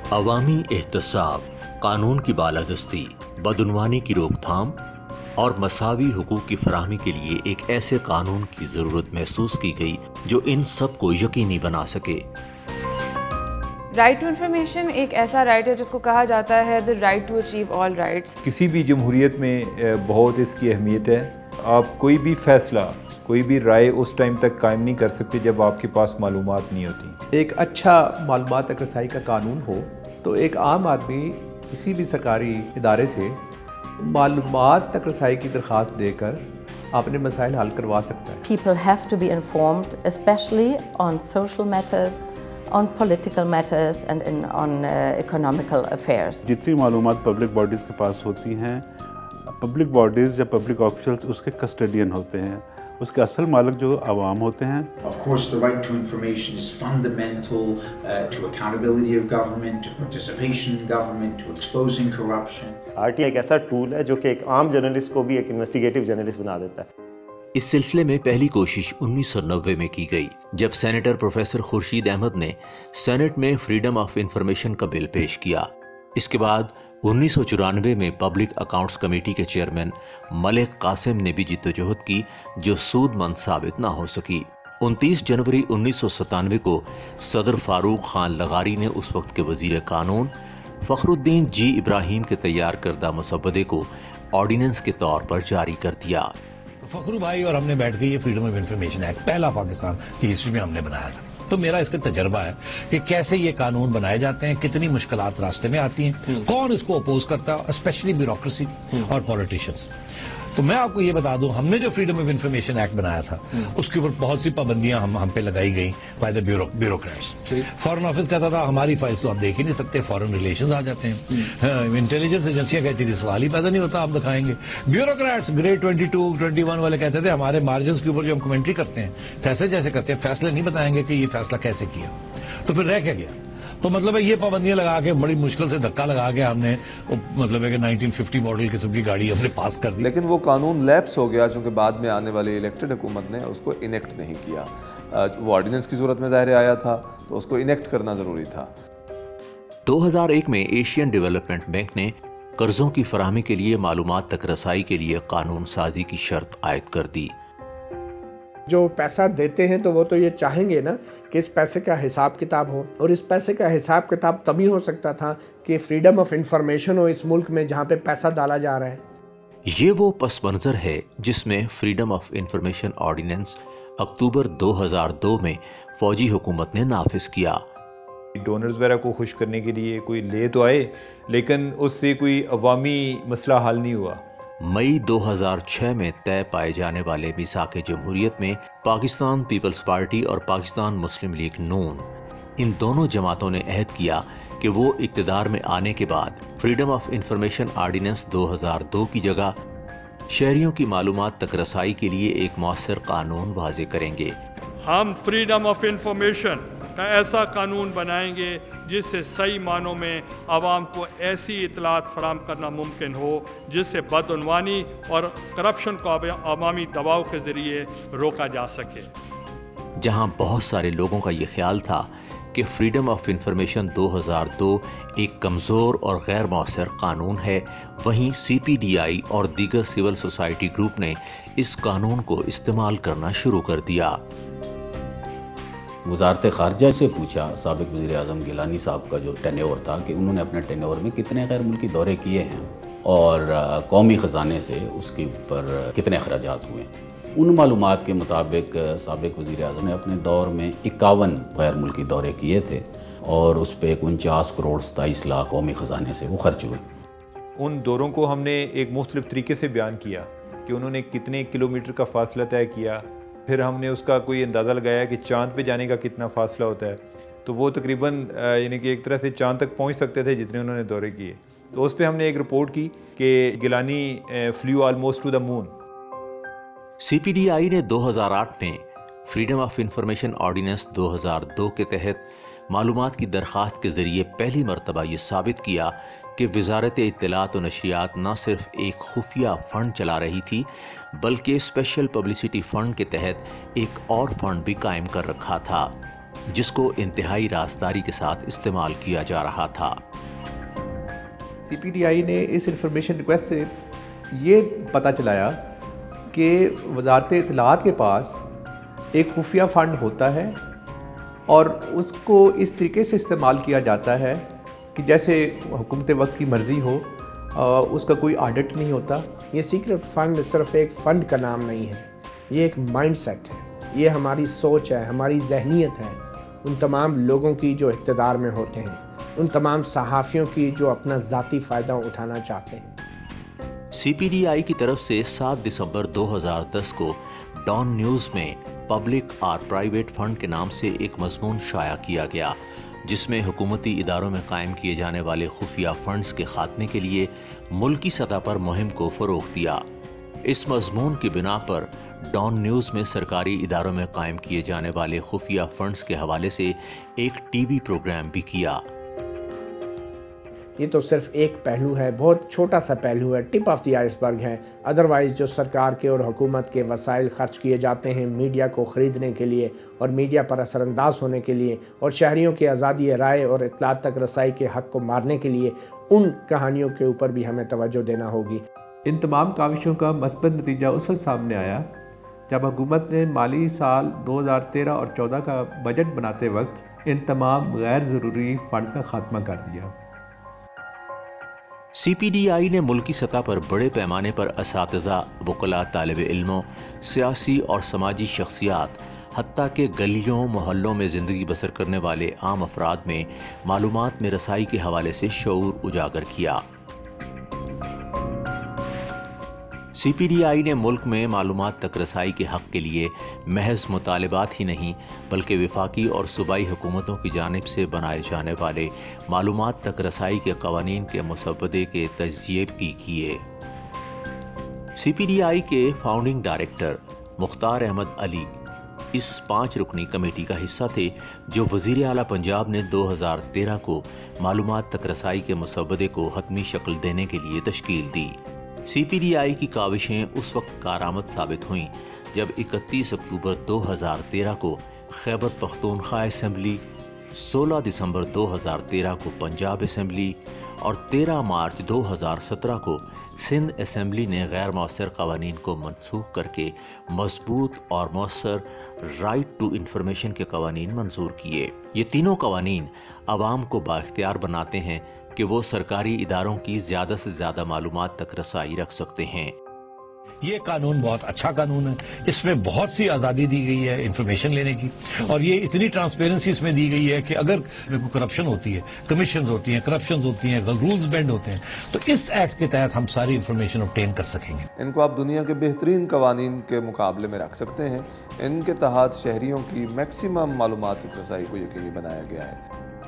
عوامی احتساب، قانون کی بالادستی، بدعنوانی کی روک تھام اور مساوی حقوق کی فراہمی کے لیے ایک ایسے قانون کی ضرورت محسوس کی گئی جو ان سب کو یقینی بنا سکے۔ رائٹ ٹو انفارمیشن ایک ایسا رائٹ ہے جس کو کہا جاتا ہے the right to achieve all rights۔ کسی بھی جمہوریت میں بہت اس کی اہمیت ہے۔ آپ کوئی بھی فیصلہ، کوئی بھی رائے اس ٹائم تک قائم نہیں کر سکتے جب آپ کے پاس معلومات نہیں ہوتی۔ ایک اچھا معلومات تک رسائی کا قانون ہو تو ایک عام آدمی کسی بھی سرکاری ادارے سے معلومات تک رسائی کی درخواست دے کر اپنے مسائل حل کروا سکتا ہے۔ People have to be informed, especially on social matters, on political matters and on economical affairs۔ جتنی معلومات پبلک باڈیز کے پاس ہوتی ہیں، پبلک باڈیز یا پبلک آفیشلز اس کے کسٹڈین ہوتے ہیں، اس کے اصل مالک جو عوام ہوتے ہیں۔ Of course, the right to information is fundamental to accountability of government, to participation in government, to exposing corruption۔ RTI ایک ایسا ٹول ہے جو کہ ایک عام جرنلسٹ کو بھی ایک انویسٹیگیٹو جرنلسٹ بنا دیتا ہے۔ اس سلسلے میں پہلی کوشش 1990 میں کی گئی جب سینیٹر پروفیسر خورشید احمد نے سینٹ میں فریڈم آف انفارمیشن کا بل پیش کیا۔ اس کے بعد 1994 میں پبلک اکاؤنٹس کمیٹی کے چیئرمین ملک قاسم نے بھی جدوجہد کی جو سود مند ثابت نہ ہو سکی۔ 29 جنوری 1997 کو صدر فاروق خان لغاری نے اس وقت کے وزیر قانون فخر الدین جی ابراہیم کے تیار کردہ مسودے کو آرڈیننس کے طور پر جاری کر دیا۔ فخرو بھائی اور ہم نے بیٹھ کے یہ فریڈم آف انفارمیشن ایکٹ پہلا پاکستان کی ہسٹری میں ہم نے بنایا تھا۔ تو میرا اس کا تجربہ ہے کہ کیسے یہ قانون بنائے جاتے ہیں، کتنی مشکلات راستے میں آتی ہیں، کون اس کو اپوز کرتا ہے، اسپیشلی بیوروکریسی اور پولیٹیشینز۔ تو میں آپ کو یہ بتا دوں، ہم نے جو فریڈم آف انفارمیشن ایکٹ بنایا تھا اس کے اوپر بہت سی پابندیاں ہم پہ لگائی گئیں by the bureaucrats. Foreign office کہتا تھا ہماری فائلز تو آپ دیکھ ہی نہیں سکتے، فارن ریلیشنز آ جاتے ہیں، انٹیلیجنس ایجنسیاں کہتی تھی سوال ہی پیدا نہیں ہوتا آپ دکھائیں گے۔ بیوروکریٹس گریڈ 22 21 والے کہتے تھے ہمارے مارجنز کے اوپر جو ہم کمنٹری کرتے ہیں، فیصلے جیسے کرتے ہیں، فیصلے نہیں بتائیں گے کہ یہ فیصلہ کیسے کیا۔ تو پھر رہ کیا گیا؟ تو مطلب ہے یہ پابندیاں لگا کے بڑی مشکل سے دھکا لگا کے ہم نے مطلب ہے کہ 1950 ماڈل قسم کی گاڑی ہم نے پاس کر دی۔ لیکن وہ قانون لیپس ہو گیا چونکہ بعد میں آنے والی الیکٹڈ حکومت نے اس کو انیکٹ نہیں کیا۔ وہ آرڈیننس کی صورت میں ظاہر آیا تھا تو اس کو انیکٹ کرنا ضروری تھا۔ 2001 میں ایشین ڈیولپمنٹ بینک نے قرضوں کی فراہمی کے لیے معلومات تک رسائی کے لیے قانون سازی کی شرط عائد کر دی۔ جو پیسہ دیتے ہیں تو وہ تو یہ چاہیں گے نا کہ اس پیسے کا حساب کتاب ہو، اور اس پیسے کا حساب کتاب تبھی ہو سکتا تھا کہ فریڈم آف انفارمیشن ہو اس ملک میں جہاں پہ پیسہ ڈالا جا رہا ہے۔ یہ وہ پس منظر ہے جس میں فریڈم آف انفارمیشن آرڈیننس اکتوبر 2002 میں فوجی حکومت نے نافذ کیا۔ ڈونرز وغیرہ کو خوش کرنے کے لیے کوئی لے تو آئے لیکن اس سے کوئی عوامی مسئلہ حل نہیں ہوا۔ مئی 2006 میں طے پائے جانے والے میثاق جمہوریت میں پاکستان پیپلز پارٹی اور پاکستان مسلم لیگ نون، ان دونوں جماعتوں نے عہد کیا کہ وہ اقتدار میں آنے کے بعد فریڈم آف انفارمیشن آرڈیننس 2002 کی جگہ شہریوں کی معلومات تک رسائی کے لیے ایک مؤثر قانون واضح کریں گے۔ ہم فریڈم آف انفارمیشن کا ایسا قانون بنائیں گے جس سے صحیح معنوں میں عوام کو ایسی اطلاعات فراہم کرنا ممکن ہو جس سے بدعنوانی اور کرپشن کو عوامی دباؤ کے ذریعے روکا جا سکے۔ جہاں بہت سارے لوگوں کا یہ خیال تھا کہ فریڈم آف انفارمیشن 2002 ایک کمزور اور غیر مؤثر قانون ہے، وہیں CPDI اور دیگر سول سوسائٹی گروپ نے اس قانون کو استعمال کرنا شروع کر دیا۔ وزارت خارجہ سے پوچھا سابق وزیر اعظم گیلانی صاحب کا جو ٹینیور تھا کہ انہوں نے اپنے ٹینیور میں کتنے غیر ملکی دورے کیے ہیں اور قومی خزانے سے اس کے اوپر کتنے اخراجات ہوئے۔ ان معلومات کے مطابق سابق وزیر اعظم نے اپنے دور میں 51 غیر ملکی دورے کیے تھے اور اس پہ 49 کروڑ 27 لاکھ قومی خزانے سے وہ خرچ ہوئے۔ ان دوروں کو ہم نے ایک مختلف طریقے سے بیان کیا کہ انہوں نے کتنے کلومیٹر کا فاصلہ طے کیا، پھر ہم نے اس کا کوئی اندازہ لگایا کہ چاند پہ جانے کا کتنا فاصلہ ہوتا ہے، تو وہ تقریباً یعنی کہ ایک طرح سے چاند تک پہنچ سکتے تھے جتنے انہوں نے دورے کیے۔ تو اس پہ ہم نے ایک رپورٹ کی کہ Gilani flew almost to the moon. CPDI نے 2008 میں فریڈم آف انفارمیشن آرڈیننس 2002 کے تحت معلومات کی درخواست کے ذریعے پہلی مرتبہ یہ ثابت کیا کہ وزارت اطلاعات و نشریات نہ صرف ایک خفیہ فنڈ چلا رہی تھی بلکہ اسپیشل پبلسٹی فنڈ کے تحت ایک اور فنڈ بھی قائم کر رکھا تھا۔ जिसको इंतहाई राजदारी के साथ इस्तेमाल किया जा रहा था। CPDI ने इस इंफॉर्मेशन रिक्वेस्ट से ये पता चलाया कि वजारत इत्तलाआत के पास एक खुफिया फ़ंड होता है और उसको इस तरीके से इस्तेमाल किया जाता है कि जैसे हुकूमत वक्त की मर्ज़ी हो, उसका कोई ऑडिट नहीं होता। ये सीक्रेट फ़ंड सिर्फ एक फ़ंड का नाम नहीं है, ये एक माइंडसेट है, ये हमारी सोच है, हमारी जहनीत है, उन तमाम लोगों की जो इक़्तिदार में होते हैं, उन तमाम सहाफ़ियों की जो अपना ज़ाती फ़ायदा उठाना चाहते हैं। CPDI की तरफ से 7 दिसंबर 2010 को डॉन न्यूज़ में पब्लिक और प्राइवेट फंड के नाम से एक मजमून शाया किया गया, जिसमें हुकूमती इदारों में कायम किए जाने वाले खुफिया फंड्स के खात्मे के लिए मुल्की सतह पर मुहिम को फ़रोग़ दिया। इस मजमून की बिना पर डॉन न्यूज़ में सरकारी इदारों में कायम किए जाने वाले खुफिया फंड्स के हवाले से एक TV प्रोग्राम भी किया। ये तो सिर्फ एक पहलू है, बहुत छोटा सा पहलू है, टिप ऑफ द आइसबर्ग है। अदरवाइज़ जो सरकार के और हुकूमत के वसाइल खर्च किए जाते हैं मीडिया को ख़रीदने के लिए और मीडिया पर असरअंदाज होने के लिए और शहरियों की आज़ादी राय और इत्तलात तक रसाई के हक़ को मारने के लिए, उन कहानियों के ऊपर भी हमें तवज्जो देना होगी। इन तमाम काविशों का मस्बत नतीजा उस वक्त सामने आया जब हुकूमत ने माली साल 2013 और 14 का बजट बनाते वक्त इन तमाम गैर ज़रूरी फ़ंड्स का खात्मा कर दिया। CPDI ने मुल्की सतह पर बड़े पैमाने पर असातिज़ा, वकला, तालिब इल्मों, सियासी और समाजी शख्सियात, हत्ता के गलियों मोहल्लों में ज़िंदगी बसर करने वाले आम अफराद में मालूमात में रसाई के हवाले से शऊर उजागर किया। CPDI ने मुल्क में मालूमात तक रसाई के हक़ के लिए महज मुतालिबात ही नहीं बल्कि वफाकी और सूबाई हुकूमतों की जानिब से बनाए जाने वाले मालूमात तक रसाई के कवानीन के मुसव्वदे के तज्ज़िये भी किए। CPDI के फाउंडिंग डायरेक्टर मुख्तार अहमद अली इस 5 रुकनी कमेटी का हिस्सा थे जो वज़ीर आला पंजाब ने 2013 को मालूमात तक रसाई के मुसव्वदे को हतमी शक्ल देने के लिए तश्कील दी। CPDI की काविशें उस वक्त कारआमद साबित हुईं जब 31 अक्टूबर 2013 को खैबर पख्तूनख्वा असेंबली, 16 दिसंबर 2013 को पंजाब असेंबली और 13 मार्च 2017 को सिंध असेंबली ने गैर मौसर कवानीन को मनसूख करके मजबूत और मौसर राइट टू इंफॉर्मेशन के कवानीन मंजूर किए। ये तीनों कवानीन आवाम को बाइख्तियार बनाते हैं कि वो सरकारी इदारों की ज़्यादा से ज़्यादा मालूमात तक रसाई रख सकते हैं। ये कानून बहुत अच्छा कानून है, इसमें बहुत सी आज़ादी दी गई है इंफॉर्मेशन लेने की और ये इतनी ट्रांसपेरेंसी इसमें दी गई है कि अगर करप्शन होती है, कमीशन होती हैं, करप्शन होती हैं, रूल्स बेंड होते हैं, तो इस एक्ट के तहत हम सारी इंफॉर्मेशन ऑब्टेन कर सकेंगे। इनको आप दुनिया के बेहतरीन कवानीन के मुकाबले में रख सकते हैं। इनके तहत शहरियों की मैक्सिमम मालूमात तक रसाई को यकीनी बनाया गया है।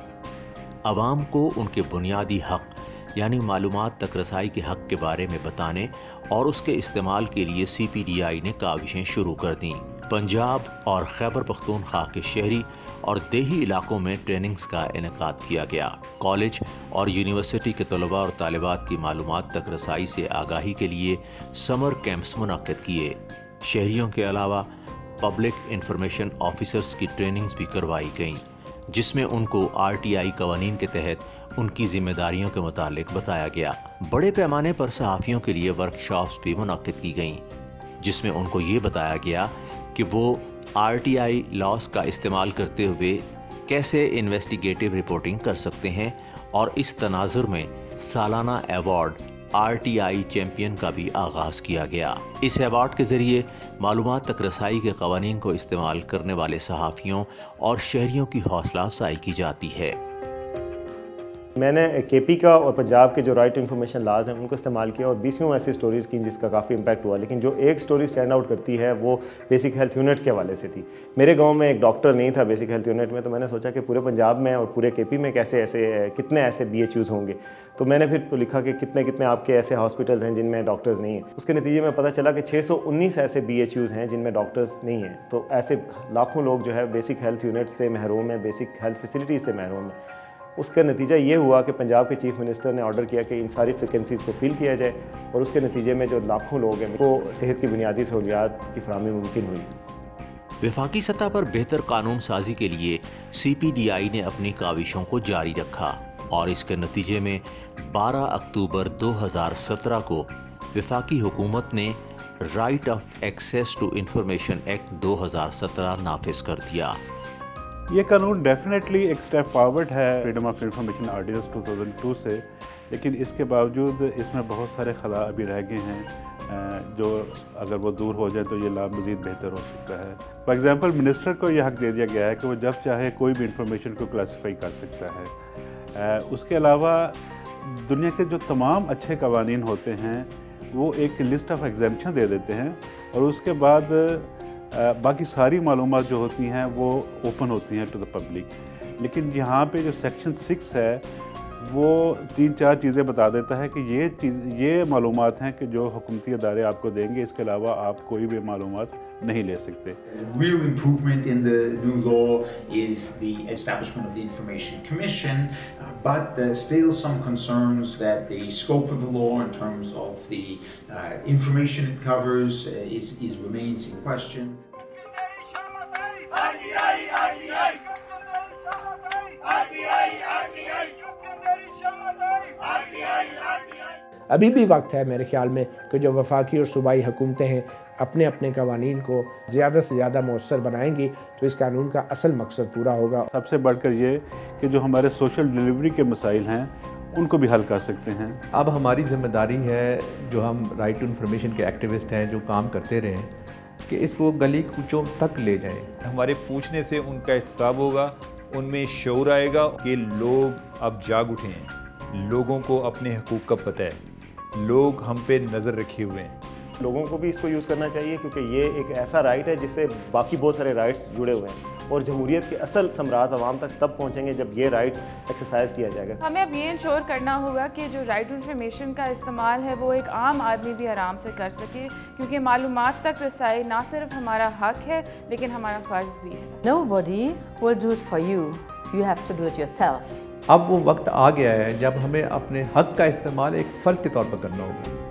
आवाम को उनके बुनियादी हक़ यानी मालूमात तक रसाई के हक़ के बारे में बताने और उसके इस्तेमाल के लिए CPDI ने काविशें शुरू कर दी। पंजाब और खैबर पख्तूनख्वा के शहरी और देही इलाकों में ट्रेनिंग्स का इनेकाद किया गया। कॉलेज और यूनिवर्सिटी के तलबा और तालिबात की मालूमात तक रसाई से आगाही के लिए समर कैंप्स मुनक्किद किए। शहरियों के अलावा पब्लिक इंफॉर्मेशन ऑफिसर्स की ट्रेनिंग्स भी करवाई गईं, जिसमें उनको RTI कवानीन के तहत उनकी जिम्मेदारियों के मुतालिक बताया गया। बड़े पैमाने पर सहाफ़ियों के लिए वर्कशॉप्स भी मुनक्किद की गईं, जिसमें उनको ये बताया गया कि वो RTI लॉज का इस्तेमाल करते हुए कैसे इन्वेस्टिगेटिव रिपोर्टिंग कर सकते हैं और इस तनाजुर में सालाना अवार्ड RTI चैम्पियन का भी आगाज़ किया गया। इस अवार्ड के ज़रिए मालूमात तक रसाई के कवानीन को इस्तेमाल करने वाले सहाफ़ियों और शहरियों की हौसला अफजाई की जाती है। मैंने KP का और पंजाब के जो राइट टू इन्फॉर्मेशन लाज हैं उनको इस्तेमाल किया और 20 ऐसी स्टोरीज़ की जिसका काफ़ी इम्पैक्ट हुआ, लेकिन जो एक स्टोरी स्टैंड आउट करती है वो बेसिक हेल्थ यूनिट के हवाले से थी। मेरे गांव में एक डॉक्टर नहीं था बेसिक हेल्थ यूनिट में, तो मैंने सोचा कि पूरे पंजाब में और पूरे KP में कितने ऐसे BHUs होंगे। तो मैंने फिर लिखा कि कितने आपके ऐसे हॉस्पिटल्स हैं जिनमें डॉक्टर्स नहीं हैं। उसके नतीजे में पता चला कि 619 ऐसे BHUs हैं जिनमें डॉक्टर्स नहीं हैं। तो ऐसे लाखों लोग जो है बेसिक हेल्थ यूनिट से महरूम है, बेसिक हेल्थ फैसिलिटीज़ से महरूम है। उसका नतीजा ये हुआ कि पंजाब के चीफ मिनिस्टर ने ऑर्डर किया कि इन सारी वैकेंसीज़ को फिल किया जाए और उसके नतीजे में जो लाखों लोग हैं वो सेहत की बुनियादी सहूलियात की फराहमी मुमकिन हुई। वफाकी सतह पर बेहतर कानून साजी के लिए CPDI ने अपनी काविशों को जारी रखा और इसके नतीजे में 12 अक्टूबर 2017 को वफाकी हुकूमत ने right of access to information act 2017 नाफिज कर दिया। ये कानून डेफिनेटली एक स्टेप फॉरवर्ड है फ्रीडम ऑफ इंफॉर्मेशन ऑर्डिनेंस 2002 से, लेकिन इसके बावजूद इसमें बहुत सारे खला अभी रह गए हैं जो अगर वो दूर हो जाए तो ये लॉ मज़ीद बेहतर हो सकता है। फॉर एग्ज़ाम्पल मिनिस्टर को ये हक दे दिया गया है कि वो जब चाहे कोई भी इंफॉर्मेशन को क्लासीफाई कर सकता है। उसके अलावा दुनिया के जो तमाम अच्छे कवानीन होते हैं वो एक लिस्ट ऑफ एग्जेम्पशन दे देते हैं और उसके बाद बाकी सारी मालूमात जो होती हैं वो ओपन होती हैं टू द पब्लिक। लेकिन यहाँ पे जो सेक्शन 6 है वो 3-4 चीज़ें बता देता है कि ये मालूमात हैं कि जो हुकूमती अदारे आपको देंगे, इसके अलावा आप कोई भी मालूमात नहीं ले सकते। Real improvement in the new law is the establishment of the Information Commission, but still some concerns that the scope of the law in terms of the information it covers remains in question. अभी भी वक्त है मेरे ख्याल में कि जो वफाकी और सूबाई हुकूमतें हैं अपने अपने कवानीन को ज़्यादा से ज़्यादा मौसर बनाएंगी तो इस कानून का असल मकसद पूरा होगा। सबसे बढ़कर ये कि जो हमारे सोशल डिलीवरी के मसाइल हैं उनको भी हल कर सकते हैं। अब हमारी ज़िम्मेदारी है जो हम राइट टू इन्फॉर्मेशन के एक्टिविस्ट हैं जो काम करते रहें कि इसको गली कूचों तक ले जाएं। हमारे पूछने से उनका एहतसाब होगा, उनमें शऊर आएगा कि लोग अब जाग उठे हैं, लोगों को अपने हकूक़ का पता है, लोग हम पे नज़र रखे हुए हैं। लोगों को भी इसको यूज़ करना चाहिए क्योंकि ये एक ऐसा राइट है जिससे बाकी बहुत सारे राइट्स जुड़े हुए हैं और जमहूरियत के असल सम्राट आवाम तक तब पहुंचेंगे जब ये राइट एक्सरसाइज किया जाएगा। हमें अब ये इंश्योर करना होगा कि जो राइट टू इन्फॉर्मेशन का इस्तेमाल है वो एक आम आदमी भी आराम से कर सके, क्योंकि मालूमात तक रसाई ना सिर्फ हमारा हक है लेकिन हमारा फ़र्ज़ भी है। Nobody will do it for you. You have to do it yourself. अब वो वक्त आ गया है जब हमें अपने हक का इस्तेमाल एक फ़र्ज़ के तौर पर करना होगा।